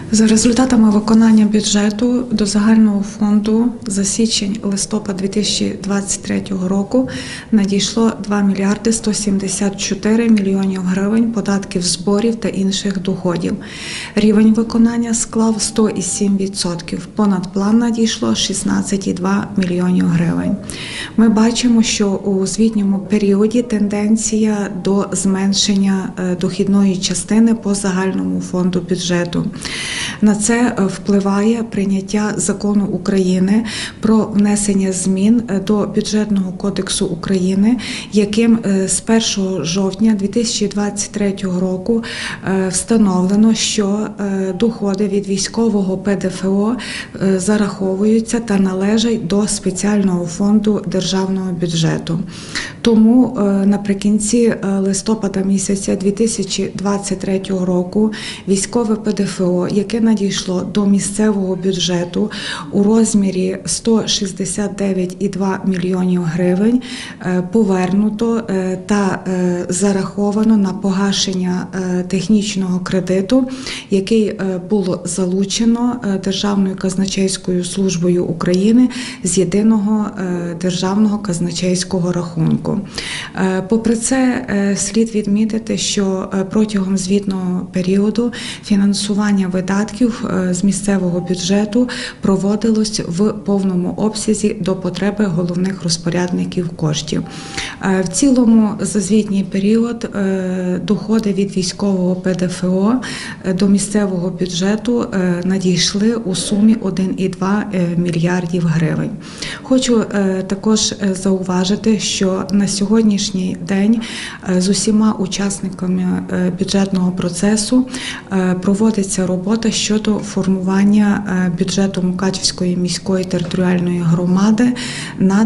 За результатами виконання бюджету до загального фонду за січень-листопад 2023 року надійшло 2 мільярди 174 мільйонів гривень податків, зборів та інших доходів. Рівень виконання склав 107%. Понад план надійшло 16,2 мільйонів гривень. Ми бачимо, що у звітньому періоді тенденція до зменшення дохідної частини по загальному фонду бюджету. На це впливає прийняття закону України про внесення змін до Бюджетного кодексу України, яким з 1 жовтня 2023 року встановлено, що доходи від військового ПДФО зараховуються та належать до спеціального фонду державного бюджету. Тому наприкінці листопада місяця 2023 року військове ПДФО, яке надійшло до місцевого бюджету у розмірі 169,2 мільйонів гривень, повернуто та зараховано на погашення технічного кредиту, який було залучено Державною казначейською службою України з єдиного державного казначейського рахунку. Попри це, слід відмітити, що протягом звітного періоду фінансування видатків з місцевого бюджету проводилось в повному обсязі до потреби головних розпорядників коштів. В цілому за звітній період доходи від військового ПДФО до місцевого бюджету надійшли у сумі 1,2 мільярдів гривень. Хочу також зауважити, що на сьогоднішній день з усіма учасниками бюджетного процесу проводиться робота щодо формування бюджету Мукачівської міської територіальної громади на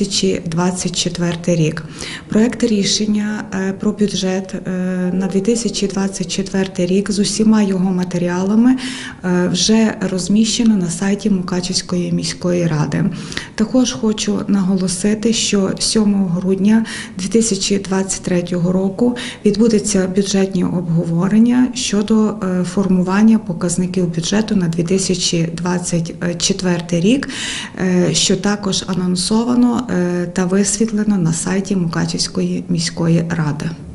2024 рік. Проект рішення про бюджет на 2024 рік з усіма його матеріалами вже розміщено на сайті Мукачівської міської ради. Також хочу наголосити, що 7 грудня 2023 року відбудеться бюджетні обговорення щодо формування показників бюджету на 2024 рік, що також анонсовано та висвітлено на сайті Мукачівської міської ради.